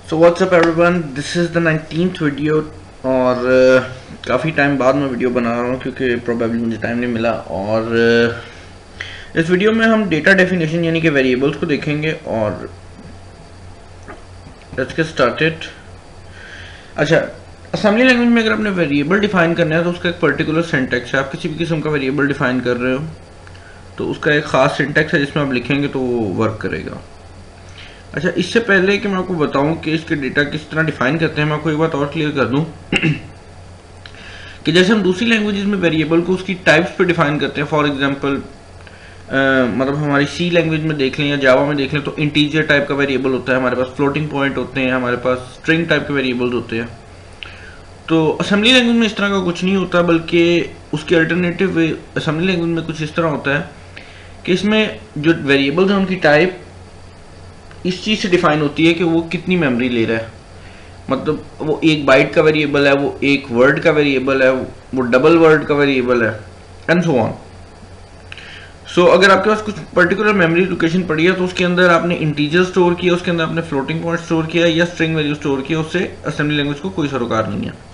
So what's up everyone, this is the 19th video और काफ़ी time बाद मैं वीडियो बना रहा हूँ क्योंकि प्रोबेबली मुझे टाइम नहीं मिला। और इस वीडियो में हम डेटा डेफिनेशन यानी कि वेरिएबल्स को देखेंगे और लेट्स गेट स्टार्टेड। अच्छा, असेंबली लैंग्वेज में अगर आपने वेरिएबल डिफाइन करना है तो उसका एक पर्टिकुलर सिंटैक्स है। आप किसी भी किस्म का वेरिएबल डिफाइन कर रहे हो तो उसका एक ख़ास सिंटैक्स है जिसमें आप लिखेंगे तो वो वर्क करेगा। अच्छा, इससे पहले कि मैं आपको बताऊं कि इसके डेटा किस तरह डिफाइन करते हैं, मैं आपको एक बात और क्लियर कर दूं कि जैसे हम दूसरी लैंग्वेजेस में वेरिएबल को उसकी टाइप्स पे डिफाइन करते हैं। फॉर एग्जांपल मतलब हमारी सी लैंग्वेज में देख लें या जावा में देख लें तो इंटीजर टाइप का वेरिएबल होता है, हमारे पास फ्लोटिंग पॉइंट होते हैं, हमारे पास स्ट्रिंग टाइप के वेरिएबल्स होते हैं। तो असेंबली लैंग्वेज में इस तरह का कुछ नहीं होता, बल्कि उसके अल्टरनेटिव असेंबली लैंग्वेज में कुछ इस तरह होता है कि इसमें जो वेरिएबल्स हैं उनकी टाइप इस चीज़ से डिफाइन होती है कि वो कितनी मेमोरी ले रहा है। मतलब वो एक बाइट का वेरिएबल है, वो एक वर्ड का वेरिएबल है, वो डबल वर्ड का वेरिएबल है एंड सो ऑन। सो अगर आपके पास कुछ पर्टिकुलर मेमोरी लोकेशन पड़ी है तो उसके अंदर आपने इंटीजर स्टोर किया, उसके अंदर आपने फ्लोटिंग पॉइंट स्टोर किया या स्ट्रिंग वैल्यू स्टोर किया, उससे असेंबली लैंग्वेज को कोई सरोकार नहीं है।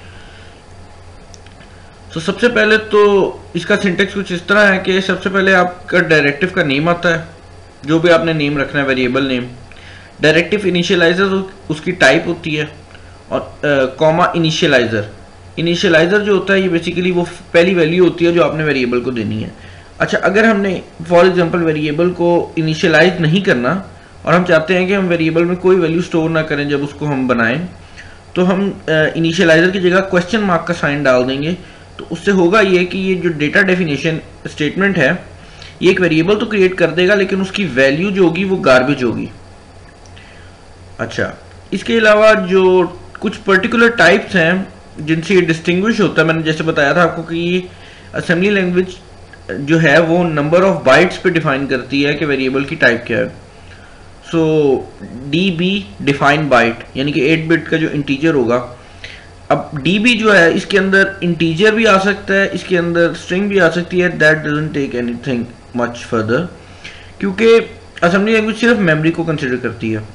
तो सबसे पहले तो इसका सिंटेक्स कुछ इस तरह है कि सबसे पहले आपका डायरेक्टिव का नेम आता है, जो भी आपने नेम रखना है, वेरिएबल नेम। डायरेक्टिव इनिशियलाइजर उसकी टाइप होती है और कॉमा इनिशियलाइजर। इनिशियलाइजर जो होता है ये बेसिकली वो पहली वैल्यू होती है जो आपने वेरिएबल को देनी है। अच्छा, अगर हमने फॉर एग्जांपल वेरिएबल को इनिशियलाइज नहीं करना और हम चाहते हैं कि हम वेरिएबल में कोई वैल्यू स्टोर ना करें जब उसको हम बनाएं, तो हम इनिशियलाइजर की जगह क्वेश्चन मार्क का साइन डाल देंगे। तो उससे होगा ये कि ये जो डेटा डेफिनेशन स्टेटमेंट है ये एक वेरिएबल तो क्रिएट कर देगा लेकिन उसकी वैल्यू जो होगी वो गार्बेज होगी। अच्छा, इसके अलावा जो कुछ पर्टिकुलर टाइप्स हैं जिनसे ये डिस्टिंग्विश होता है, मैंने जैसे बताया था आपको कि असेंबली लैंग्वेज जो है वो नंबर ऑफ बाइट्स पे डिफाइन करती है कि वेरिएबल की टाइप क्या है। सो डीबी डिफाइन बाइट यानी कि 8 बिट का जो इंटीजर होगा। अब डीबी जो है इसके अंदर इंटीजर भी आ सकता है, इसके अंदर स्ट्रिंग भी आ सकती है। That doesn't take anything much further क्योंकि असेंबली लैंग्वेज सिर्फ मेमोरी को कंसिडर करती है।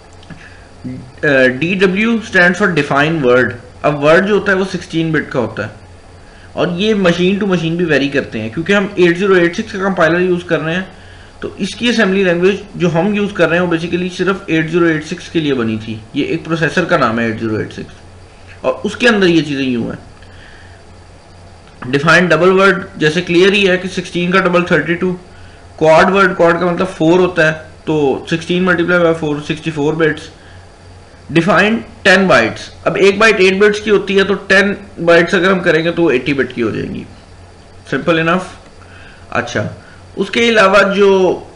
DW stands for define word. अब वर्ड जो होता है वो 16 बिट का होता है और ये मशीन टू मशीन भी वेरी करते हैं क्योंकि हम 8086 का कंपाइलर यूज कर रहे हैं। तो इसकी असेंबली लैंग्वेज जो हम यूज कर रहे हैं वो बेसिकली सिर्फ 8086 के लिए बनी थी। ये एक प्रोसेसर का नाम है 8086 और उसके अंदर ये चीजें यूं हैं। डिफाइंड डबल वर्ड जैसे क्लियर ही है कि 16 का डबल 32। क्वाड वर्ड, क्वाड का मतलब 4 होता है, तो 16 multiply by 4 64 bits. Defined 10 bytes. अब एक बाइट 8 बिट्स की होती है तो 10 बाइट्स अगर हम करेंगे तो 80 बिट की हो जाएंगी। Simple enough. अच्छा, उसके अलावा जो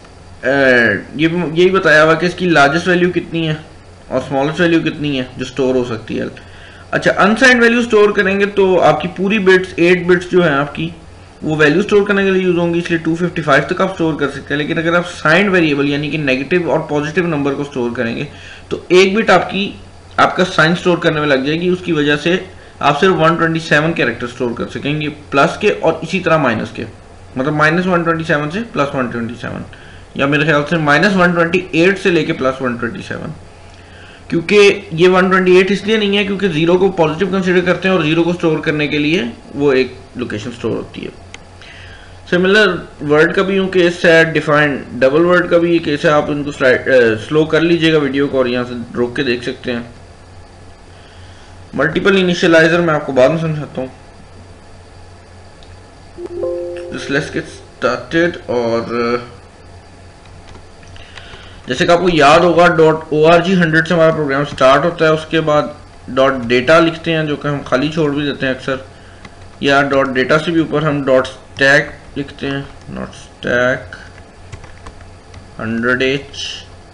यही बताया हुआ कि इसकी लार्जेस्ट वैल्यू कितनी है और स्मॉलेस्ट वैल्यू कितनी है जो स्टोर हो सकती है। अच्छा, अनसाइंड वैल्यू स्टोर करेंगे तो आपकी पूरी बिट्स 8 बिट्स जो है आपकी वो वैल्यू स्टोर करने के लिए यूज होंगी, इसलिए 255 तक आप स्टोर कर सकते हैं। लेकिन अगर आप साइंड वेरिएबल यानी कि नेगेटिव और पॉजिटिव नंबर को स्टोर करेंगे तो एक बिट आपका साइन स्टोर करने में लग जाएगी। उसकी वजह से आप सिर्फ 127 कैरेक्टर स्टोर कर सकेंगे, प्लस के और इसी तरह माइनस के। मतलब -127 से +127 या मेरे ख्याल से -128 से लेके +127। क्योंकि ये 128 इसलिए नहीं है क्योंकि 0 को पॉजिटिव कंसिडर करते हैं और 0 को स्टोर करने के लिए वो एक लोकेशन स्टोर होती है। सिमिलर वर्ड का भी यूं केस है, डिफाइंड डबल वर्ड का भी ये केस है। आप इनको स्लो कर लीजिएगा वीडियो को और यहाँ से रोक के देख सकते हैं। मल्टीपल इनिशियलाइजर मैं आपको बाद में समझाता हूँ। Let's get started. और जैसे कि आपको याद होगा .org 100 से हमारा प्रोग्राम स्टार्ट होता है। उसके बाद .data लिखते हैं जो कि हम खाली छोड़ भी देते हैं अक्सर, या .data से भी ऊपर हम .stack लिखते हैं। .stack 100h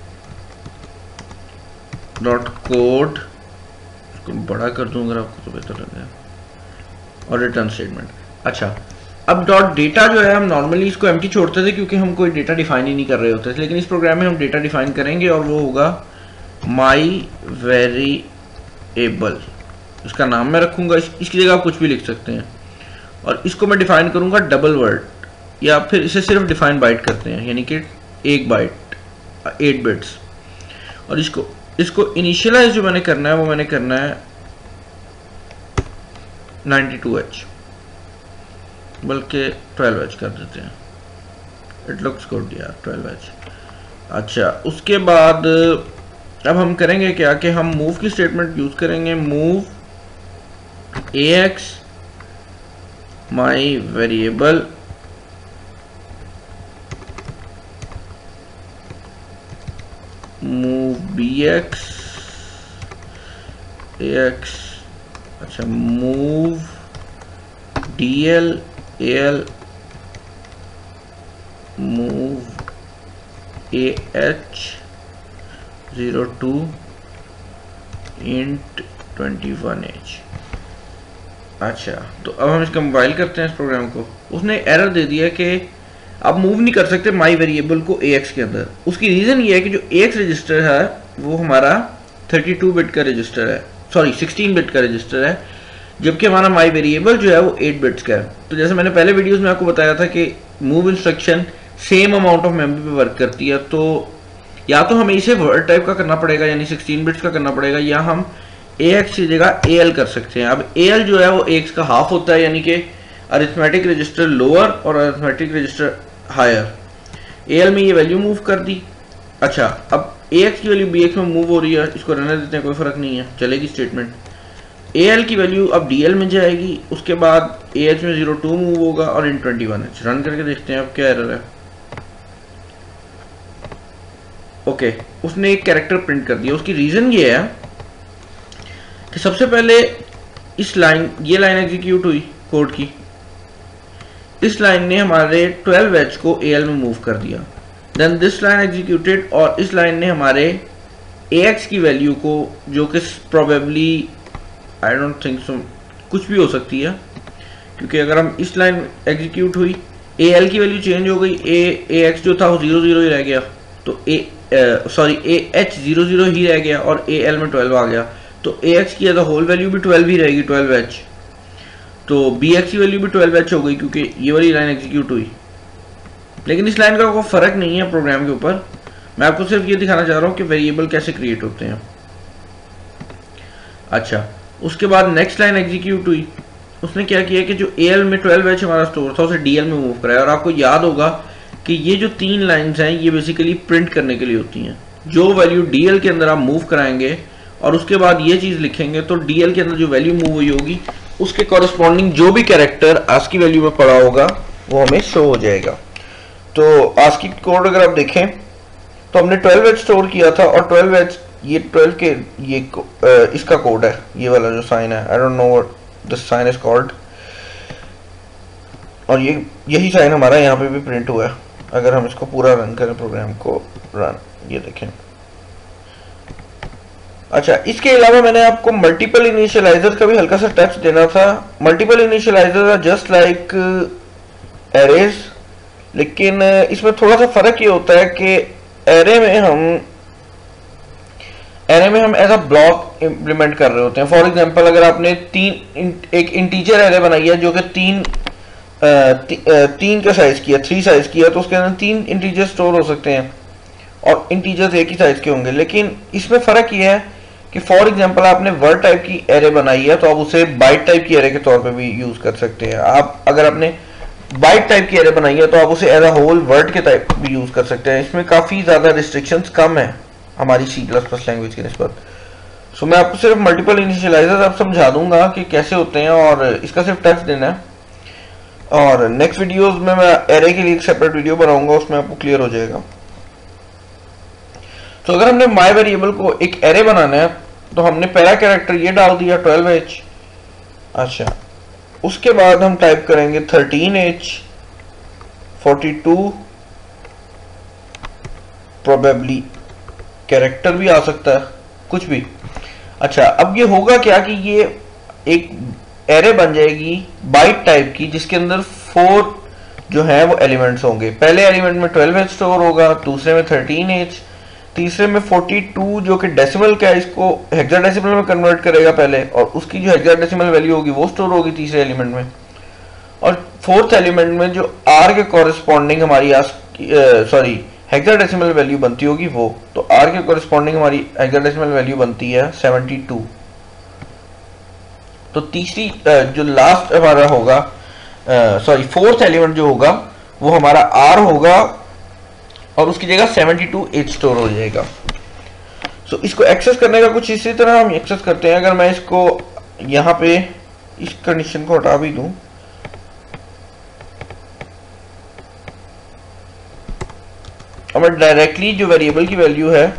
.code, इसको बड़ा कर दूं अगर आपको तो बेहतर लगे, और रिटर्न स्टेटमेंट। अच्छा, अब .data जो है हम नॉर्मली इसको एम्प्टी छोड़ते थे क्योंकि हम कोई डेटा डिफाइन ही नहीं कर रहे होते थे, लेकिन इस प्रोग्राम में हम डेटा डिफाइन करेंगे और वो होगा माई वेरिएबल। इसका नाम मैं रखूंगा, इसकी जगह आप कुछ भी लिख सकते हैं। और इसको मैं डिफाइन करूंगा डबल वर्ड, या फिर इसे सिर्फ डिफाइन बाइट करते हैं यानी कि एक बाइट 8 बिट्स। और इसको इसको इनिशियलाइज जो मैंने करना है वो मैंने करना है 92H, बल्कि 12H कर देते हैं, इट लुक्स गुड यार 12H। अच्छा, उसके बाद अब हम करेंगे क्या कि हम मूव की स्टेटमेंट यूज करेंगे, move AX my variable move BX AX, अच्छा move DL AL move AH 02 int 21H। अच्छा, तो अब हम इसका कंपाइल करते हैं इस प्रोग्राम को। उसने एरर दे दिया कि आप मूव नहीं कर सकते माई वेरिएबल को AX के अंदर। उसकी रीज़न ये है कि जो AX रजिस्टर है वो हमारा 32 बिट का रजिस्टर है, सॉरी 16 बिट का रजिस्टर है, जबकि हमारा माई वेरिएबल जो है वो 8 बिट्स का है। तो जैसे मैंने पहले वीडियोस में आपको बताया था कि move instruction same amount of memory पे वर्क करती है, तो या तो हमें इसे वर्ड टाइप का करना पड़ेगा यानी 16 बिट्स का करना पड़ेगा, या हम AX की जगह AL कर सकते हैं। अब AL जो है वो AX का हाफ होता है, यानी कि अरिथमेटिक रजिस्टर लोअर और अरिथमेटिक रजिस्टर हायर। AL में ये वैल्यू मूव कर दी। अच्छा, अब AX की वैल्यू BX में मूव हो रही है, इसको रहने देते हैं, कोई फर्क नहीं है, चलेगी स्टेटमेंट। AL की वैल्यू अब DL में जाएगी, उसके बाद AH में 02 मूव होगा और इन 21H। रन करके देखते हैं अब क्या एरर है। ओके, उसने एक कैरेक्टर प्रिंट कर दिया। उसकी रीजन ये है कि सबसे पहले इस लाइन, ये लाइन एग्जीक्यूट हुई कोड की, इस लाइन ने हमारे 12H को AL में मूव कर दिया। देन दिस लाइन एग्जीक्यूटेड और इस लाइन ने हमारे AX की वैल्यू को, जो कि probably I don't think so कुछ भी हो सकती है, क्योंकि अगर हम इस लाइन एग्जीक्यूट हुई, AL की वैल्यू चेंज हो गई, AX जो था वो 00 ही रह गया, तो AH 00 ही रह गया और AL में 12 आ गया, तो AX की एज अ होल वैल्यू भी 12 ही रहेगी 12H, तो BX की वैल्यू भी 12H हो गई क्योंकि ये वाली लाइन एग्जीक्यूट हुई। लेकिन इस लाइन का कोई फर्क नहीं है प्रोग्राम के ऊपर, मैं आपको सिर्फ ये दिखाना चाह रहा हूँ कि वेरिएबल कैसे क्रिएट होते हैं। अच्छा, उसके बाद नेक्स्ट लाइन एग्जीक्यूट हुई, उसने क्या किया कि जो AL में 12H हमारा स्टोर था उसे DL में मूव कराया। और आपको याद होगा कि ये जो 3 लाइंस हैं ये बेसिकली प्रिंट करने के लिए होती हैं। जो वैल्यू DL के अंदर आप मूव कराएंगे और उसके बाद ये चीज़ लिखेंगे, तो DL के अंदर जो वैल्यू मूव हुई होगी उसके कॉरस्पॉन्डिंग जो भी कैरेक्टर ASCII वैल्यू में पड़ा होगा वो हमें शो हो जाएगा। तो ASCII कोड अगर आप देखें तो हमने 12H स्टोर किया था और 12H ये 12 के ये इसका कोड है, ये वाला जो साइन है, I don't know what this sign is called, और ये यही साइन हमारा यहाँ पे भी प्रिंट हुआ है। अगर हम इसको पूरा रन करें, प्रोग्राम को रन, ये देखें। अच्छा, इसके अलावा मैंने आपको मल्टीपल इनिशियलाइजर का भी हल्का सा टच देना था। Multiple initializer are just like arrays, लेकिन इसमें थोड़ा सा फर्क ये होता है कि एरे में हम एज अ ब्लॉक इंप्लीमेंट कर रहे होते हैं। फॉर एग्जांपल, अगर आपने एक इंटीजर एरे बनाई है जो कि तीन का साइज किया, 3 साइज किया, तो उसके अंदर 3 इंटीजर स्टोर हो सकते हैं और इंटीजर्स एक ही साइज के होंगे। लेकिन इसमें फर्क ये है कि फॉर एग्जांपल आपने वर्ड टाइप की एरे बनाई है तो आप उसे बाइट टाइप की एरे के तौर पे भी यूज कर सकते हैं। आप अगर आपने बाइट टाइप की एरे बनाई है तो आप उसे एज अ होल वर्ड के टाइप भी यूज कर सकते हैं। इसमें काफी ज्यादा रिस्ट्रिक्शंस कम है हमारी C++ लैंग्वेज की निस्बत। सो मैं आपको सिर्फ मल्टीपल इनिशियलाइजर अब समझा दूंगा कि कैसे होते हैं और इसका सिर्फ टच देना है, और नेक्स्ट वीडियोस में मैं एरे के लिए एक सेपरेट वीडियो बनाऊंगा, उसमें आपको क्लियर हो जाएगा। तो अगर हमने माई वेरिएबल को एक एरे बनाना है तो हमने पहला कैरेक्टर ये डाल दिया 12H। अच्छा, उसके बाद हम टाइप करेंगे 13H 42, प्रोबेबली कैरेक्टर भी आ सकता है, कुछ भी। अच्छा, अब ये होगा क्या कि ये एक एरे बन जाएगी बाइट टाइप की, जिसके अंदर 4 जो है वो एलिमेंट्स होंगे। पहले एलिमेंट में 12H स्टोर होगा, दूसरे में 13H, तीसरे में 42 जो कि डेसिमल का है, इसको हेक्साडेसिमल में कन्वर्ट करेगा पहले, और उसकी जो हेक्साडेसिमल वैल्यू होगी वो स्टोर होगी तीसरे एलिमेंट में। और फोर्थ एलिमेंट में जो R के कॉरेस्पॉन्डिंग हमारी हेक्साडेसिमल वैल्यू बनती होगी वो, तो आर के कोरिस्पॉन्डिंग हमारी हेक्साडेसिमल वैल्यू बनती है 72। तो तीसरी जो लास्ट हमारा होगा, सॉरी फोर्थ एलिमेंट जो होगा वो हमारा आर होगा और उसकी जगह 72 एच स्टोर हो जाएगा। सो इसको एक्सेस करने का कुछ इसी तरह हम एक्सेस करते हैं। अगर मैं इसको यहाँ पे इस कंडीशन को हटा भी दूं, और मैं डायरेक्टली जो वेरिएबल की वैल्यू है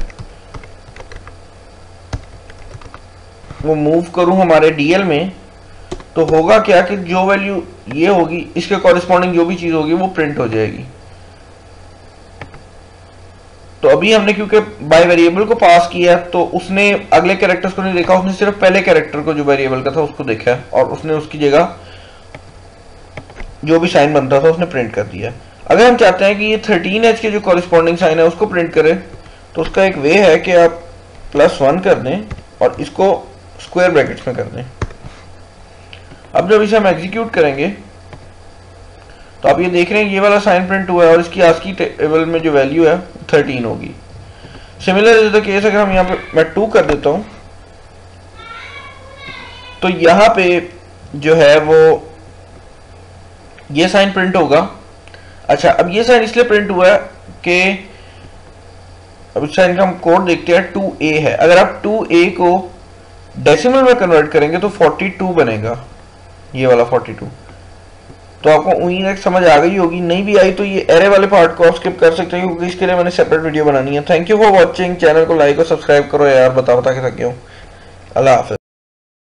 वो मूव करूं हमारे डीएल में, तो होगा क्या कि जो वैल्यू ये होगी इसके कॉरेस्पॉन्डिंग जो भी चीज होगी वो प्रिंट हो जाएगी। तो अभी हमने क्योंकि बाय वेरिएबल को पास किया तो उसने अगले कैरेक्टर्स को नहीं देखा, उसने सिर्फ पहले कैरेक्टर को जो वेरिएबल का था उसको देखा है और उसने उसकी जगह जो भी साइन बनता था उसने प्रिंट कर दिया। अगर हम चाहते हैं कि ये 13H के जो कॉरेस्पॉन्डिंग साइन है उसको प्रिंट करे, तो उसका एक वे है कि आप +1 कर दें और इसको स्क्वायर ब्रैकेट्स में कर दें। अब जब इसे हम एग्जीक्यूट करेंगे तो आप ये देख रहे हैं ये वाला साइन प्रिंट हुआ है और इसकी आस्की टेबल में जो वैल्यू है 13 होगी। सिमिलर इज द केस अगर हम यहाँ पे मैं 2 कर देता हूं तो यहाँ पे जो है वो ये साइन प्रिंट होगा। अच्छा, अब ये साइन इसलिए प्रिंट हुआ है कि अब इस साइन का हम कोड देखते हैं, 2a है। अगर आप 2a को डेसिमल में कन्वर्ट करेंगे तो 42 बनेगा, ये वाला 42। तो आपको उम्मीद समझ आ गई होगी, नहीं भी आई तो ये एरे वाले पार्ट को आप स्किप कर सकते हैं क्योंकि इसके लिए मैंने सेपरेट वीडियो बनानी है। Thank you for watching, channel को लाइक और सब्सक्राइब करो यार, बता के थक गया हूं। अल्लाह हाफिज।